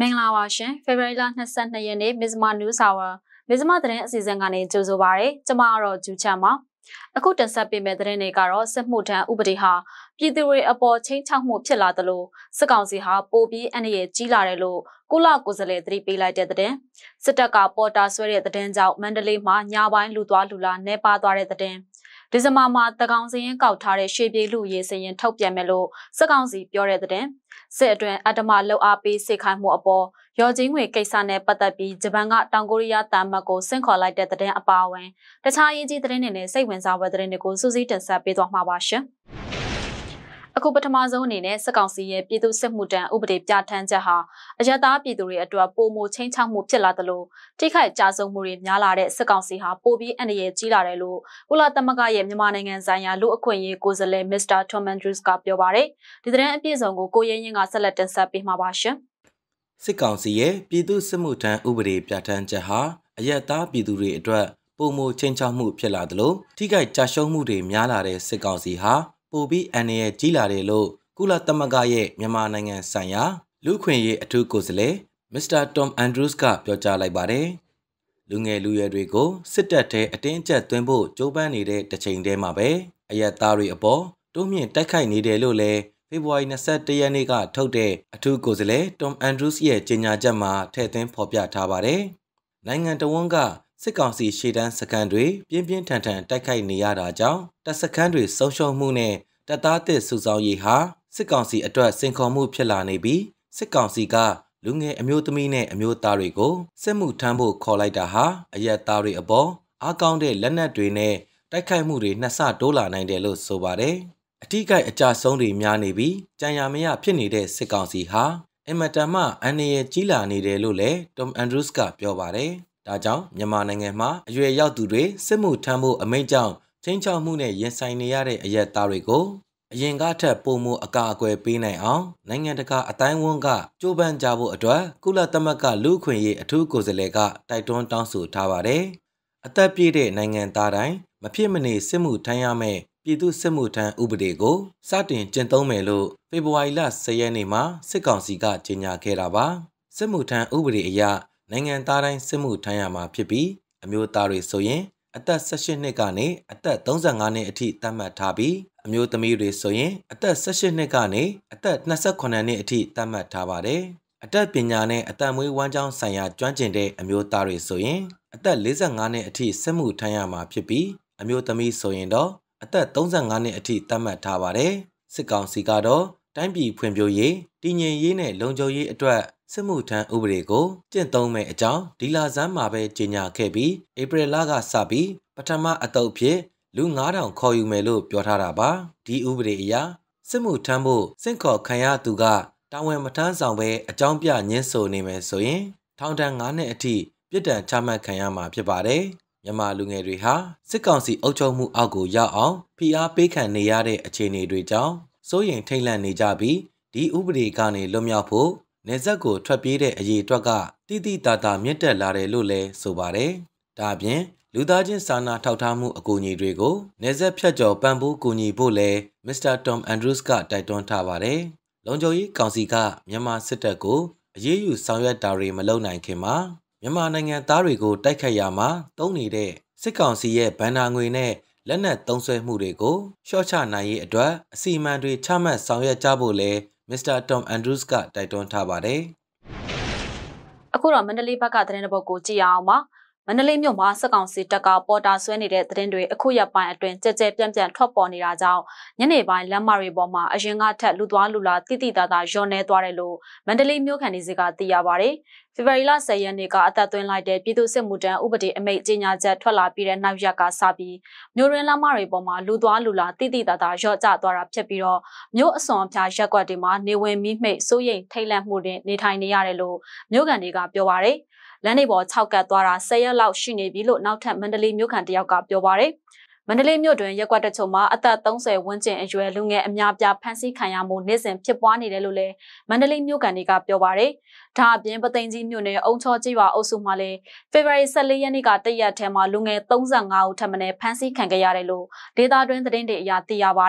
င်္ဂလာပါရှင်ဖေဖော်ဝါရီလ22ရက်နေ့မဇ္ဈိမ News Hour မဇ္ဈိမသတင်းအစီအစဉ်ကနေကြိုဆိုပါရစေကျွန်မကတော့ဂျူချန်ပါအခုတင်ဆက်ပေးမယ့်သတင်းတွေကတော့စစ်မှုထမ်းဥပဒေဟာပြည်သူတွေအပေါ်ချိန်ချောက်မှုဖြစ်လာသလိုစစ်ကောင်စီဟာပိုပြီးအန္တရာယ်ကြီးလာတယ်လို့ကုလကိုယ်စားလှယ်သတိပေးလိုက်တဲ့သတင်းစစ်တပ်ကပေါ်တာဆွဲတဲ့သတင်းကြောင့်မန္တလေးမှာညပိုင်းလူသွားလူလာနေပါသွားတဲ့သတင်းဒီဇင်ဘာမှာတကောင်စရင်ကောက်ထားတဲ့ရွှေပြည်လူရေးစရင်ထုတ်ပြန်မယ်လို့စစ်ကောင်စီပြောတဲ့သတင်းစစ်အတွင်းအတ္တမလှုပ်အားပေးစိတ်ခိုင်းမှုအပေါ်ရော်ချင်းငွေကိစ္စနဲ့ပတ်သက်ပြီးဂျပန်ကတောင်ကိုရီးယားတာမတ်ကိုဆင့်ခေါ်လိုက်တဲ့သတင်းအပါအဝင်တခြားအရေးကြီးသတင်းတွေနဲ့စိတ်ဝင်စားဖွယ်သတင်းတွေကိုစူးစီးတင်ဆက်ပေးသွားမှာပါရှင်အခုပထမဆုံးအနေနဲ့စစ်ကောင်စီရဲ့ပြည်သူစစ်မှုထမ်းဥပဒေပြဋ္ဌာန်းချက်ဟာအရတားပြည်သူတွေအတွက်ပုံမှုချင်းချောက်မှုဖြစ်လာသလိုထိခိုက်ကြဆုံးမှုတွေများလာတဲ့စစ်ကောင်စီဟာပိုပြီးအန္တရာယ်ကြီးလာတယ်လို့ကုလသမဂ္ဂရဲ့မြန်မာနိုင်ငံဆိုင်ရာလူ့အခွင့်အရေးကိုယ်စားလှယ်မစ္စတာထော်မန်ဒရူးစ်ကပြောပါတယ်ဒီသတင်းအပြည့်စုံကိုကိုရဲရင်ကဆက်လက်တင်ဆက်ပေးမှာပါရှင်စစ်ကောင်စီရဲ့ပြည်သူစစ်မှုထမ်းဥပဒေပြဋ္ဌာန်းချက်ဟာအရတားပြည်သူတွေအတွက်ပုံမှုချင်းချောက်မှုဖြစ်လာသလိုထိခိုက်ကြဆုံးမှုတွေများလာတဲ့စစ်ကောင်စီဟာပိုပြီးအန္တရာယ်ကြီးလာတယ်လို့ကုလသမဂ္ဂရဲ့မြန်မာနိုင်ငံဆိုင်ရာလူ့ခွင့်ရေးအထူးကိုယ်စားလှယ်မစ္စတာတွမ်အန်ဒရူးစ်ကပြောကြားလိုက်ပါတယ်။လူငယ်လူရွယ်တွေကိုစစ်တပ်ထဲအတင်းအကျပ်သွင်းဖို့ကြိုးပမ်းနေတဲ့တစ်ချိန်တည်းမှာပဲအရက်သားတွေအပေါ်တိုးမြင့်တိုက်ခိုက်နေတယ်လို့လည်းဖေဖော်ဝါရီ21ရက်နေ့ကထုတ်တဲ့အထူးကိုယ်စားလှယ်တွမ်အန်ဒရူးစ်ရဲ့ကြေညာချက်မှာထည့်သွင်းဖော်ပြထားပါတယ်။နိုင်ငံတော်ဝန်ကစစ်ကောင်စီရှေ့တန်းစခန်းတွေပြင်းပြင်းထန်ထန်တိုက်ခိုက်နေရတာကြောင့်တပ်စခန်းတွေဆုံးရှုံးမှုနဲ့တပ်သားသစ်စုဆောင်းရေးဟာစစ်ကောင်စီအတွက်စင်ခေါ်မှုဖြစ်လာနေပြီးစစ်ကောင်စီကလူငယ်အမျိုးသမီးနဲ့အမျိုးသားတွေကိုစစ်မှုထမ်းဖို့ခေါ်လိုက်တာဟာအရက်သားတွေအပေါ်အားကောင်းတဲ့လက်နက်တွေနဲ့တိုက်ခိုက်မှုတွေနှစ်ဆတိုးလာနိုင်တယ်လို့ဆိုပါတယ်။အထူးကိအကြဆုံးတွေများနေပြီးကြံရမရဖြစ်နေတဲ့စစ်ကောင်စီဟာအင်မတန်မှအန္တရာယ်ကြီးလာနေတယ်လို့လည်းတွမ်အန်ဒရူးစ်ကပြောပါတယ်။ဒါကြောင့်မြန်မာနိုင်ငံမှာအရွယ်ရောက်သူတွေစစ်မှုထမ်းဖို့အမိန့်ကြောင့်ချင်းချောက်မှုနဲ့ရင်ဆိုင်နေရတဲ့အရက်သားတွေကိုအရင်ကထက်ပိုမိုအကာအကွယ်ပေးနိုင်အောင်နိုင်ငံတကာအတိုင်းအဝန်းကကြိုးပမ်းကြဖို့အတွက်ကုလသမဂ္ဂလူ့အခွင့်အရေးအထူးကိုယ်စားလှယ်ကတိုက်တွန်းတောင်းဆိုထားပါတယ်။အသက်ပြည့်တဲ့နိုင်ငံသားတိုင်းမဖြစ်မနေစစ်မှုထမ်းရမယ့်ပြည်သူစစ်မှုထမ်းဥပဒေကိုစတင်ကျင့်သုံးမယ်လို့ဖေဖော်ဝါရီလ10ရက်နေ့မှာစစ်ကောင်စီကကြေညာခဲ့တာပါ။စစ်မှုထမ်းဥပဒေအရနိုင်ငံသားတိုင်းစစ်မှုထမ်းရမှာဖြစ်ပြီးအမျိုးသားတွေဆိုရင်အသက်18နှစ်ကနေအသက်35နှစ်အထိသတ်မှတ်ထားပြီးအမျိုးသမီးတွေဆိုရင်အသက်18နှစ်ကနေအသက်28နှစ်အထိသတ်မှတ်ထားပါတယ်။အသက်ပညာနဲ့အသက်မွေးဝမ်းကြောင်းဆိုင်ရာကျွမ်းကျင်တဲ့အမျိုးသားတွေဆိုရင်အသက်45နှစ်အထိစစ်မှုထမ်းရမှာဖြစ်ပြီးအမျိုးသမီးဆိုရင်တော့အသက်35နှစ်အထိသတ်မှတ်ထားပါတယ်။စစ်ကောင်စီကတော့တိုင်းပြည်ဖွံ့ဖြိုးရေးတည်ငြိမ်ရေးနဲ့လုံခြုံရေးအတွက်စစ်မှုထမ်းဥပဒေကိုကျင့်သုံးမဲ့အကြောင်းဒီလဆန်းမှာပဲကြေညာခဲ့ပြီးဧပြီလကစပြီးပထမအသုတ်ဖြစ်လူ9000ခေါ်ယူမယ်လို့ပြောထားတာပါဒီဥပဒေအရစစ်မှုထမ်းဖို့စင့်ခေါ်ခံရသူကတာဝန်မထမ်းဆောင်ပဲအကြောင်းပြညှင်းဆိုနေမယ်ဆိုရင်ထောင်ဒဏ်9နှစ်အထိပြစ်ဒဏ်ချမှတ်ခံရမှာဖြစ်ပါတယ်မြန်မာလူငယ်တွေဟာစစ်ကောင်စီအုပ်ချုပ်မှုအောက်ကိုရောက်အောင်ဖိအားပေးခံနေရတဲ့အခြေအနေတွေကြောင့်စိုးရိမ်ထိတ်လန့်နေကြပြီးဒီဥပဒေကနေလွတ်မြောက်ဖို့နေဆက်ကိုထွက်ပြေးတဲ့အရေးအတွက်ကတိတိတသာမြင့်တက်လာတယ်လို့လည်းဆိုပါတယ်။ဒါအပြင်လူသားချင်းစာနာထောက်ထားမှုအကူအညီတွေကိုနေဆက်ဖြတ်ကျော်ပံ့ပိုးကူညီဖို့လည်းမစ္စတာတွမ်အန်ဒရူးစ်ကတိုက်တွန်းထားပါတယ်။လုံခြုံရေးကောင်စီကမြန်မာစစ်တပ်ကိုအရေးယူဆောင်ရွက်တာတွေမလုပ်နိုင်ခင်မှာမြန်မာနိုင်ငံသားတွေကိုတိုက်ခိုက်ရမှာတုံးနေတဲ့စစ်ကောင်စီရဲ့ဗန်နာငွေနဲ့လက်နက်သုံးစွဲမှုတွေကိုရှော့ချနိုင်ရေးအတွက်အစီအမံတွေချမှတ်ဆောင်ရွက်ကြဖို့လည်းမစ္စတာတွမ်အန်ဒရူးစ်ကတိုက်တွန်းထားပါတယ်။အခုတော့မန္တလေးဘက်ကသတင်းတစ်ပုဒ်ကိုကြည့်ရအောင်ပါ။မန္တလေးမြို့မှာစစ်ကောင်စီတပ်ကပေါ်တာဆွဲနေတဲ့သတင်းတွေအခုရက်ပိုင်းအတွင်းကြဲပြန့်ထွက်ပေါ်နေတာကြောင့်ညနေပိုင်းလမ်းမတွေပေါ်မှာအရင်ကထက်လူသွားလူလာတိတိတသာလျော့နေသွားတယ်လို့မန္တလေးမြို့ခံတွေကသိရပါတယ်။ဖေဖော်ဝါရီလ10ရက်နေ့ကအသက်သွင်းလိုက်တဲ့ပြည်သူ့စစ်မှုထမ်းဥပဒေအမိန့်ကြေညာချက်ထွက်လာပြီးတဲ့နောက်ရက်ကစပြီးမြို့ရင်းလမ်းမတွေပေါ်မှာလူသွားလူလာတိတိတသာလျော့ကျသွားတာဖြစ်ပြီးတော့မြို့အစွန်အဖျားရက်ကွက်တွေမှာနေဝင်မိမှိတ်စိုးရိမ်ထိတ်လန့်မှုတွေနေထိုင်နေရတယ်လို့မြို့ခံတွေကပြောပါတယ်။လမ်းတွေပေါ်6ကတ်သွားတာ10ရက်လောက်ရှိနေပြီလို့နောက်ထပ်မန္တလေးမြို့ခံတယောက်ကပြောပါတယ်။မန္တလေးမြို့တွင်ရက်ကွက်တချို့မှာအသက်30ဝန်းကျင်အရွယ်လူငယ်အများပြားဖမ်းဆီးခံရမှုနေ့စဉ်ဖြစ်ပွားနေတယ်လို့လည်းမန္တလေးမြို့ကန်တွေကပြောပါတယ်။ဒါအပြင်ပသိမ်ကြီးမြို့နယ်အုံချောကြီးရွာအုပ်စုမှာလည်းဖေဖော်ဝါရီ14ရက်နေ့ကတရက်ထဲမှာလူငယ်35ဦးထပ်မံဖမ်းဆီးခံခဲ့ရတယ်လို့ဒေသတွင်းသတင်းတွေအရသိရပါတယ်။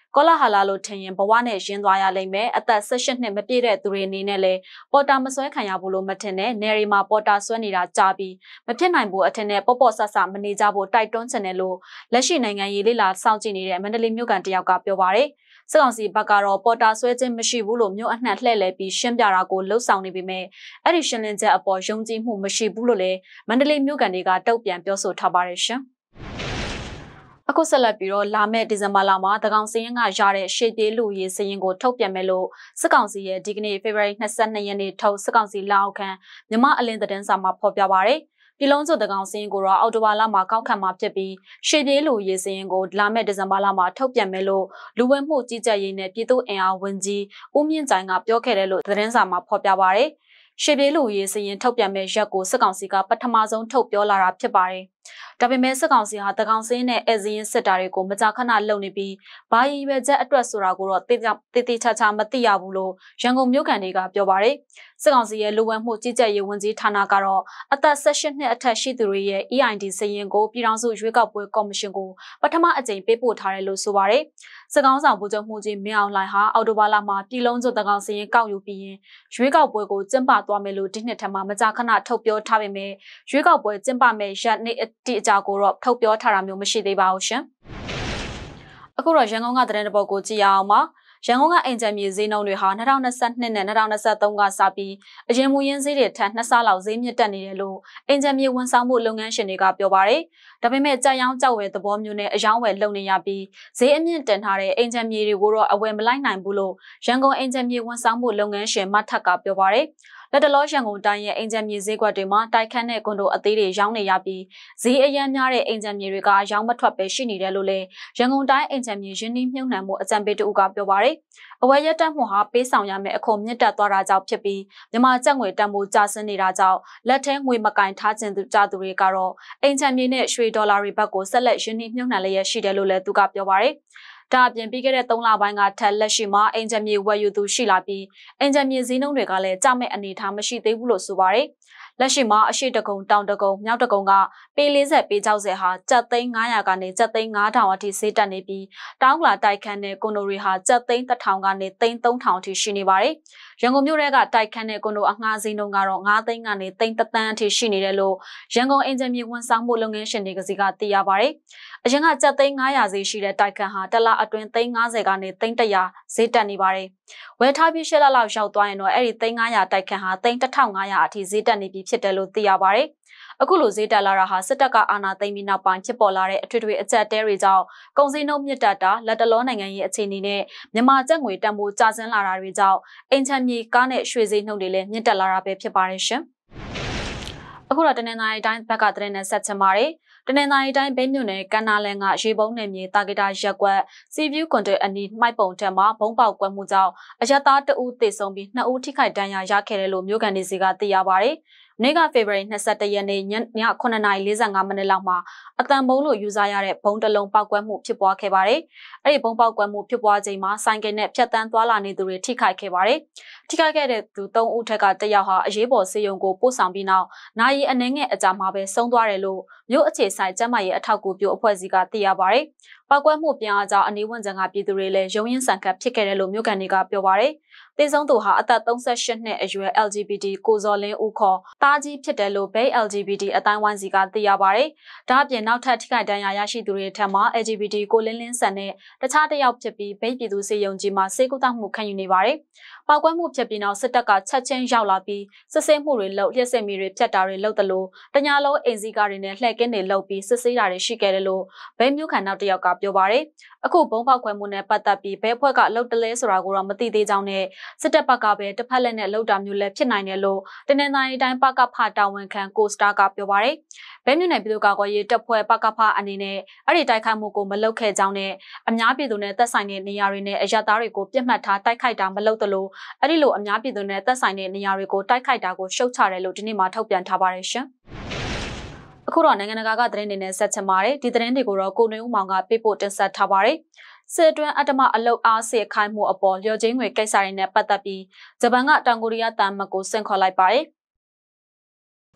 ကောလာဟာလာလို့ထင်ရင်ဘဝနဲ့ရင်းသွားရလိမ့်မယ်အသက်16နှစ်မပြည့်တဲ့သူတွေအနေနဲ့လည်းပေါ်တာမဆွဲခံရဘူးလို့မထင်နဲ့နယ်ရီမှာပေါ်တာဆွဲနေတာကြာပြီးမဖြစ်နိုင်ဘူးအထင်နဲ့ပေါ့ပေါ့ဆဆမနေကြဖို့တိုက်တွန်းချင်တယ်လို့လက်ရှိနိုင်ငံရေးလေးလာစောင့်ကြည့်နေတဲ့မန္တလေးမြို့ကန်တယောက်ကပြောပါတယ်စစ်ကောင်စီဘက်ကတော့ပေါ်တာဆွဲခြင်းမရှိဘူးလို့မြို့အနှံ့လှည့်လည်ပြီးရှင်းပြတာကိုလှုပ်ဆောင်နေပေမဲ့အဲ့ဒီရှင်းလင်းချက်အပေါ်ယုံကြည်မှုမရှိဘူးလို့လည်းမန္တလေးမြို့ကန်တွေကတုံ့ပြန်ပြောဆိုထားပါတယ်ရှင်အခုဆက်လက်ပြီးတော့လာမယ့်ဒီဇင်ဘာလမှာတကောင်စင်းကရတဲ့ရှေ့ပြေးလူရေးစရင်ကိုထုတ်ပြန်မယ်လို့စစ်ကောင်စီရဲ့ဒီကနေ့ဖေဖော်ဝါရီ22ရက်နေ့ထုတ်စစ်ကောင်စီလက်အောက်ခံမြမအလင်းသတင်းစာမှာဖော်ပြပါရယ်ပြည်လုံးစုံတကောင်စင်းကိုတော့အော်တိုဘာလမှာကောက်ခံမှာဖြစ်ပြီးရှေ့ပြေးလူရေးစရင်ကိုလာမယ့်ဒီဇင်ဘာလမှာထုတ်ပြန်မယ်လို့လူဝင်မှုကြီးကြပ်ရေးနဲ့ပြည်သူ့အင်အားဝန်ကြီးဦးမြင့်ကြိုင်ကပြောခဲ့တယ်လို့သတင်းစာမှာဖော်ပြပါရယ်ရှေ့ပြေးလူရေးစရင်ထုတ်ပြန်မဲ့ရက်ကိုစစ်ကောင်စီကပထမဆုံးထုတ်ပြောလာတာဖြစ်ပါတယ်။ဒါပေမဲ့စစ်ကောင်စီဟာတကောင်စင်းနဲ့အဲဇင်းစစ်တာတွေကိုမကြာခဏလုပ်နေပြီးဘာရည်ရွယ်ချက်အတွက်ဆိုတာကိုတော့တေးချာမသိရဘူးလို့ရန်ကုန်မြို့ကန်တွေကပြောပါတယ်။စစ်ကောင်စီရဲ့လူဝင်မှုကြီးကြပ်ရေးဝန်ကြီးဌာနကတော့အသက်18နှစ်အထက်ရှိသူတွေရဲ့ EID စရင်ကိုပြည်ထောင်စုရွေးကောက်ပွဲကော်မရှင်ကိုပထမအကြိမ်ပေးပို့ထားတယ်လို့ဆိုပါတယ်။စစ်ကောင်ဆောင်ဗိုလ်ချုပ်မှုကြီးမင်းအောင်လှိုင်ဟာအော်တိုဘာလမှာပြည်လုံးစုံတကောင်စရင်ကောက်ယူပြီးရင်ရွေးကောက်ပွဲကိုကျင်းပသွားမယ်လို့ဒီနှစ်ထက်မှမကြာခဏထုတ်ပြောထားပေမဲ့ရွေးကောက်ပွဲကျင်းပမယ်ရက်နေ့ဒီအကြကိုတော့ထုတ်ပြောထားတာမျိုးမရှိသေးပါဘူးရှင်။အခုတော့ရန်ကုန်ကသတင်းတပုတ်ကိုကြည့်ရအောင်ပါ။ရန်ကုန်ကအင်ဂျင်မြေဈေးနှုန်းတွေဟာ2022နဲ့2023ကစပြီးအရင်မူရင်းဈေးတွေထက်2ဆလောက်ဈေးမြင့်တက်နေတယ်လို့အင်ဂျင်မြေဝန်ဆောင်မှုလုပ်ငန်းရှင်တွေကပြောပါတယ်။ဒါပေမဲ့ကြက်ရောင်းကြောက်ဝယ်သဘောမျိုးနဲ့အယောင်းဝယ်လုပ်နေရပြီးဈေးအမြင့်တင်ထားတဲ့အင်ဂျင်မြေတွေကိုတော့အဝယ်မလိုက်နိုင်ဘူးလို့ရန်ကုန်အင်ဂျင်မြေဝန်ဆောင်မှုလုပ်ငန်းရှင်မထက်ကပြောပါတယ်။လက်တလောရန်ကုန်တိုင်းရဲ့အင်ဂျင်မြေဈေးကွက်တွေမှာတိုက်ခန်းတဲ့ကွန်ဒိုအသေးတွေရောင်းနေရပြီးဈေးအရန်များတဲ့အင်ဂျင်မြေတွေကရောင်းမထွက်ပဲရှိနေတယ်လို့လည်းရန်ကုန်တိုင်းအင်ဂျင်မြေရင်းနှီးမြှုပ်နှံမှုအကြံပေးတူကပြောပါတယ်။အဝယ်ရတက်မှုဟာပေးဆောင်ရမယ့်အခွန်မြင့်တက်သွားတာကြောင့်ဖြစ်ပြီးမြန်မာကျပ်ငွေတန်ဖိုးကျဆင်းနေတာကြောင့်လက်ထဲငွေမကင်ထားခြင်းကြသူတွေကတော့အင်ဂျင်မြေနဲ့ရွှေဒေါ်လာတွေဘက်ကိုဆက်လက်ရင်းနှီးမြှုပ်နှံလျက်ရှိတယ်လို့လည်းသူကပြောပါတယ်။ဒါအပြင်ပြီးခဲ့တဲ့3လပိုင်းကထက်လက်ရှိမှာအင်ဂျင်မြေဝယ်ယူသူရှိလာပြီးအင်ဂျင်မြေဈေးနှုန်းတွေကလည်းကျမဲ့အနေအထားမရှိသေးဘူးလို့ဆိုပါတယ်။လက်ရှိမှာအရှိတကုံတောင်တကုံမြောက်တကုံကပေ40ပေ60ဟာကျပ်သိန်း900ကနေကျပ်သိန်း9000အထိဈေးတက်နေပြီးတောင်းလာတိုက်ခန်းတဲ့ကွန်ဒိုတွေဟာကျပ်သိန်း1000ကနေသိန်း3000အထိရှိနေပါတယ်။ရန်ကုန်မြို့ထဲကတိုက်ခန်းတဲ့ကွန်ဒိုအငှားဈေးနှုန်းကတော့9သိန်းကနေသိန်း1သန်းအထိရှိနေတယ်လို့ရန်ကုန်အင်ဂျင်မြေဝန်ဆောင်မှုလုပ်ငန်းရှင်တွေကစီကသိရပါတယ်။အရင်ကကျပ်သိန်း900ဈေးရှိတဲ့တိုက်ခန်းဟာတစ်လအတွင်းသိန်း90ကနေသိန်း100ဈေးတက်နေပါတယ်။ဝယ်ထားပြီး8လလောက်ရောက်သွားရင်တော့အဲ့ဒီသိန်း900တိုက်ခန်းဟာသိန်း1500အထိဈေးတက်နေပြီဖြစ်တယ်လို့သိရပါတယ်။အခုလိုဈေးတက်လာတာဟာစစ်တပ်ကအာဏာသိမ်းပြီးနောက်ပိုင်းဖြစ်ပေါ်လာတဲ့အထွေထွေအကျပ်တဲတွေကြောင့်ကုန်စည်နှုန်းမြင့်တက်တာလက်တလောနိုင်ငံရေးအခြေအနေနဲ့မြန်မာကျပ်ငွေတန်ဖိုးကျဆင်းလာတာတွေကြောင့်အင်ချမ်းမြေကားနဲ့ရွှေဈေးနှုန်းတွေလည်းမြင့်တက်လာတာပဲဖြစ်ပါတယ်ရှင်။အခုတော့တနင်္သာရီတိုင်းဘက်ကသတင်းနဲ့ဆက်ချင်ပါတယ်။တနင်္သာရီတိုင်းဘိန်းမြို့နယ်ကန္နာလန်ကရေပုံးနယ်မြေတာဂီတာရက်ကွက်စီဗျူးကွန်တဲအနီးမှိုက်ပုံထက်မှာဘုံပေါက်ကွက်မှုကြောင့်အရက်သား2ဦးသေဆုံးပြီး2ဦးထိခိုက်ဒဏ်ရာရခဲ့တယ်လို့မြို့ကန်တွေစီကသိရပါတယ်။နေ့ကဖေဖော်ဝါရီ22ရက်နေ့ည9:45မိနစ်လောက်မှာအတန်ဘုံလို့ယူဆရတဲ့ဘုံတစ်လုံးပောက်ကွက်မှုဖြစ်ပွားခဲ့ပါတယ်။အဲ့ဒီဘုံပောက်ကွက်မှုဖြစ်ပွားချိန်မှာဆိုင်ကယ်နဲ့ဖြတ်တန်းသွားလာနေသူတွေထိခိုက်ခဲ့ပါတယ်။ထိခိုက်ခဲ့တဲ့သူ3ဦးထက်က1ယောက်ဟာအရေးပေါ်ဆေးရုံကိုပို့ဆောင်ပြီးနောက်နာရီအနည်းငယ်အကြာမှာပဲဆုံးသွားတယ်လို့မြို့အခြေဆိုင်ကျန်းမာရေးအထောက်အကူပြုအဖွဲ့အစည်းကသိရပါတယ်။ပောက်ကွက်မှုပြန်အားကြောင့်အနီးဝန်းကျင်ကပြည်သူတွေလည်းရုံးရင်းဆန်ခတ်ဖြစ်ခဲ့တယ်လို့မြို့ကန်တွေကပြောပါတယ်။တေဆုံးသူဟာအသက်38နှစ်အရွယ် LGBT ကိုဇော်လင်းဦးခေါ်တားကြီးဖြစ်တယ်လို့ဘိတ် LGBT အတိုင်းဝိုင်းစီကသိရပါတယ်။ဒါအပြင်နောက်ထပ်ထိခိုက်ဒဏ်ရာရရှိသူတွေထက်မှ LGBT ကိုလင်းလင်းဆန်တဲ့တခြားတစ်ယောက်ဖြစ်ပြီးဘိတ်ပြည်သူစေယုံကြီးမှာစေကုသမှုခံယူနေပါတယ်။ပောက်ကွက်မှုဖြစ်ပြီးနောက်စစ်တပ်ကချက်ချင်းရောက်လာပြီးစစ်ဆေးမှုတွေလုပ်လျှက်စစ်မီတွေဖျက်တာတွေလုပ်တယ်လို့တညာလုံးအိမ်စီကားတွေနဲ့လှည့်ကင်းတွေလုပ်ပြီးစစ်ဆေးတာတွေရှိခဲ့တယ်လို့ဘိတ်မြို့ခံနောက်တစ်ယောက်ကပြောပါတယ်။အခုဘုံပေါက်ကွဲမှုနဲ့ပတ်သက်ပြီးဘဲအဖွဲ့ကအလုပ်တလဲဆိုတာကိုတော့မသိသေးကြောင်းနဲ့စစ်တပ်ဘက်ကပဲတစ်ဖက်လက်နဲ့လှုပ်တာမျိုးလည်းဖြစ်နိုင်တယ်လို့တနင်္သာရီတိုင်းပကဖတာဝန်ခံကိုစတာကပြောပါတယ်။ဘဲမြို့နယ်ပြည်သူ့ကာကွယ်ရေးတပ်ဖွဲ့ပကဖအနေနဲ့အဲ့ဒီတိုက်ခိုက်မှုကိုမလုပ်ခဲ့ကြောင်းနဲ့အများပြည်သူနဲ့သက်ဆိုင်တဲ့နေရာတွေနဲ့အရက်သားတွေကိုပြစ်မှတ်ထားတိုက်ခိုက်တာမလုပ်သလိုအဲ့ဒီလိုအများပြည်သူနဲ့သက်ဆိုင်တဲ့နေရာတွေကိုတိုက်ခိုက်တာကိုရှုတ်ချတယ်လို့ဒီနေ့မှထုတ်ပြန်ထားပါတယ်ရှင်။အခုတော့နိုင်ငံတကာကသတင်းတွေနဲ့ဆက်ချင်ပါတယ်ဒီသတင်းတွေကိုတော့ကိုနေဦးမောင်ကပေးပို့တင်ဆက်ထားပါတယ်စစ်တွင်းအတ္တမအလုတ်အားစေခိုင်းမှုအပေါ်လျော်ချင်းငွေကိစ္စတွေနဲ့ပတ်သက်ပြီးဂျပန်ကတောင်ကိုရီးယားတန်မတ်ကိုဆင့်ခေါ်လိုက်ပါတယ်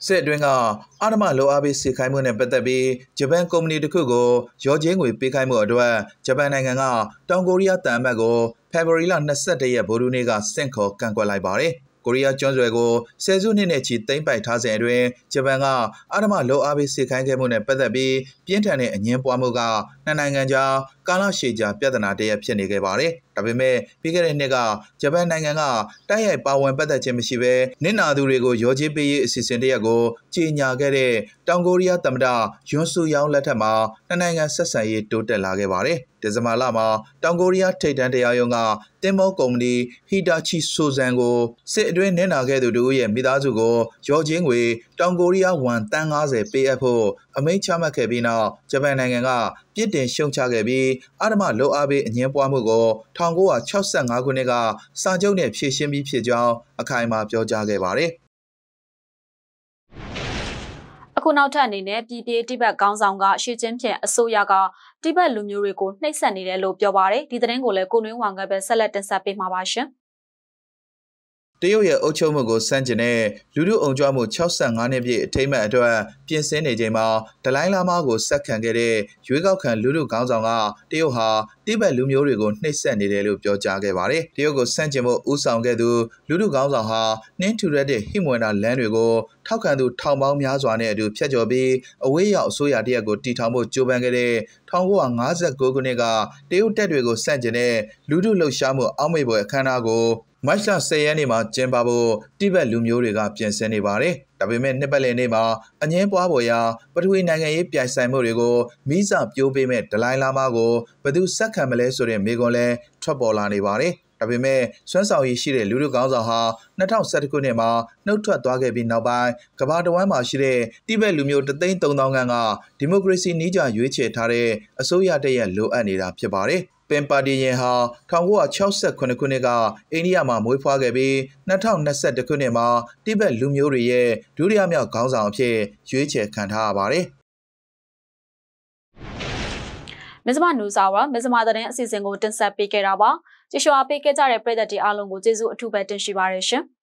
စစ်အတွင်းကအာဓမလိုအားပေးစစ်ခိုင်းမှုနဲ့ပတ်သက်ပြီးဂျပန်ကုမ္ပဏီတစ်ခုကိုရောချင်းငွေပေးခိုင်းမှုအတွက်ဂျပန်နိုင်ငံကတောင်ကိုရီးယားတန်အမတ်ကိုဖေဖော်ဝါရီလ22ရက်ဗုဒ္ဓနေ့ကစင့်ခေါ်ကန့်ကွက်လိုက်ပါတယ်။ကိုရီးယားကျွန်းဆွယ်ကိုဆယ်စုနှစ်နဲ့ချီသိမ်းပိုက်ထားစဉ်အတွင်းဂျပန်ကအာဓမလိုအားပေးစစ်ခိုင်းခဲ့မှုနဲ့ပတ်သက်ပြီးပြင်းထန်တဲ့အငင်းပွားမှုကနှစ်နိုင်ငံကြားကာလရှည်ကြာပြဿနာတရက်ဖြစ်နေခဲ့ပါတယ်။ဒါပေမဲ့ပြီးခဲ့တဲ့နှစ်ကဂျပန်နိုင်ငံကတိုက်ရိုက်ပါဝင်ပတ်သက်ခြင်းမရှိဘဲနစ်နာသူတွေကိုရောချေးပေးရေးအစီအစဉ်တရက်ကိုကြေညာခဲ့တဲ့တောင်ကိုရီးယားသမ္မတယွန်ဆူယောင်လက်ထက်မှာနှစ်နိုင်ငံဆက်ဆံရေးတိုးတက်လာခဲ့ပါတယ်။ဒီဇင်ဘာလမှာတောင်ကိုရီးယားထိပ်တန်းတရားရုံးကတင်မောကုမ္ပဏီဟီတာချီဆိုဇန်ကိုစစ်အတွင်းနစ်နာခဲ့သူတို့ရဲ့မိသားစုကိုရောချင်းငွေတောင်ကိုရီးယားဝမ်တန်း90ပေးအပ်ဖို့အမိန့်ချမှတ်ခဲ့ပြီးနောက်ဂျပန်နိုင်ငံကပြစ်တင်ရှုံချခဲ့ပြီးအာဓမလိုအားပေးအငင်းပွားမှုကို1965ခုနှစ်ကစာချုပ်နဲ့ဖြည့်ရှင်းပြီးဖြစ်ကြောင်းအခိုင်အမာပြောကြားခဲ့ပါတယ်။အခုနောက်ထပ်အနေနဲ့ပြည်ပြည်တိဘက်ခေါင်းဆောင်ကရှီကျင်းဖြင့်အစိုးရကတိဘက်လူမျိုးတွေကိုနှိပ်စက်နေတယ်လို့ပြောပါတယ်။ဒီသတင်းကိုလည်းကိုနွင်းဝမ်ကပဲဆက်လက်တင်ဆက်ပေးမှာပါရှင်။တရုတ်ရဲ့အုပ်ချုပ်မှုကိုစန့်ကျင်တဲ့လူထုအုံကြွမှု65နှစ်ပြည့်အထိမ်းအမှတ်အတွက်ပြင်ဆင်နေချိန်မှာဒလိုင်းလာမားကိုဆက်ခံခဲ့တဲ့ရွေးကောက်ခံလူထုခေါင်းဆောင်ကတရုတ်ဟာတိဘက်လူမျိုးတွေကိုနှိပ်စက်နေတယ်လို့ပြောကြားခဲ့ပါတယ်။တရုတ်ကိုစန့်ကျင်ဖို့ဦးဆောင်ခဲ့သူလူထုခေါင်းဆောင်ဟာနှင်းထူရတဲ့ဟိမွေနာလမ်းတွေကိုထောက်ခံသူထောင်ပေါင်းများစွာနဲ့အတူဖျက်ချော်ပြီးအဝေးရောက်အစိုးရတရက်ကိုတီထောင်ဖို့ကြိုးပမ်းခဲ့တဲ့1959ခုနှစ်ကတရုတ်တပ်တွေကိုစန့်ကျင်တဲ့လူထုလှုပ်ရှားမှုအောက်မေ့ပွဲအခမ်းအနားကိုမတ်လ10ရက်နေ့မှာကျင်းပဖို့တိဘက်လူမျိုးတွေကပြင်ဆင်နေပါတယ်။ဒါပေမဲ့နှစ်ပတ်လည်နေ့မှာအငင်းပွားပေါ်ရာပထဝီနိုင်ငံရေးပြိုင်ဆိုင်မှုတွေကိုမိစပြိုးပေးမဲ့ဒလိုင်းလာမားကိုဘယ်သူဆက်ခံမလဲဆိုတဲ့မေးခွန်းလဲထွက်ပေါ်လာနေပါတယ်။ဒါပေမဲ့စွမ်းဆောင်ရည်ရှိတဲ့လူထုခေါင်းဆောင်ဟာ2011ခုနှစ်မှာနှုတ်ထွက်သွားခဲ့ပြီးနောက်ပိုင်းကမ္ဘာတစ်ဝန်းမှာရှိတဲ့တိဘက်လူမျိုး330,000ခန့်ကဒီမိုကရေစီနည်းကျရွေးချယ်ထားတဲ့အစိုးရတရက်လိုအပ်နေတာဖြစ်ပါတယ်။ပင်ပါတီရင်ဟာ1968ခုနှစ်ကအိန္ဒိယမှာမွေးဖွားခဲ့ပြီး2021ခုနှစ်မှာတိဘက်လူမျိုးတွေရဲ့ဒုတိယမြောက်ခေါင်းဆောင်အဖြစ်ရွေးချယ်ခံထားရပါတယ်။မဇ္ဈိမနူးစာဝါမဇ္ဈိမသတင်းအစီအစဉ်ကိုတင်ဆက်ပေးခဲ့တာပါ။ကြည့်ရှုအားပေးခဲ့ကြတဲ့ပရိသတ်တွေအားလုံးကိုကျေးဇူးအထူးပဲတင်ရှိပါရရှင်။